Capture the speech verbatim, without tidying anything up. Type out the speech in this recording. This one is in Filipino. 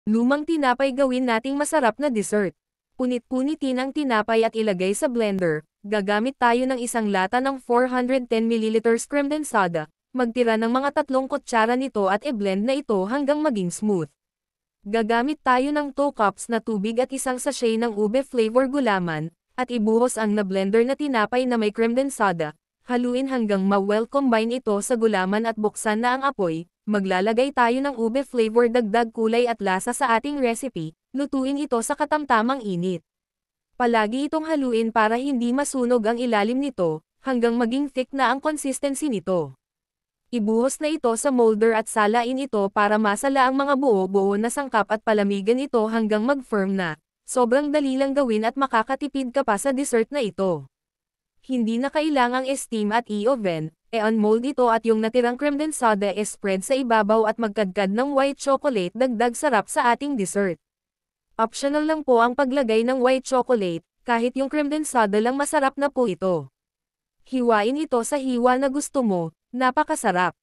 Lumang tinapay gawin nating masarap na dessert. Punit-punitin ang tinapay at ilagay sa blender. Gagamit tayo ng isang lata ng four hundred ten milliliters cremdensada. Magtira ng mga tatlong kutsara nito at i-blend na ito hanggang maging smooth. Gagamit tayo ng two cups na tubig at isang sachet ng ube flavor gulaman, at ibuhos ang na-blender na tinapay na may cremdensada. Haluin hanggang ma-well combine ito sa gulaman at buksan na ang apoy. Maglalagay tayo ng ube flavor, dagdag kulay at lasa sa ating recipe. Lutuin ito sa katamtamang init. Palagi itong haluin para hindi masunog ang ilalim nito, hanggang maging thick na ang consistency nito. Ibuhos na ito sa molder at salain ito para masala ang mga buo-buo na sangkap at palamigan ito hanggang mag-firm na. Sobrang dali lang gawin at makakatipid ka pa sa dessert na ito. Hindi na kailangang steam at i-oven. E-unmold ito at yung natirang cremdensada e-spread sa ibabaw at magkadkad ng white chocolate, dagdag sarap sa ating dessert. Optional lang po ang paglagay ng white chocolate, kahit yung cremdensada lang masarap na po ito. Hiwain ito sa hiwa na gusto mo, napakasarap.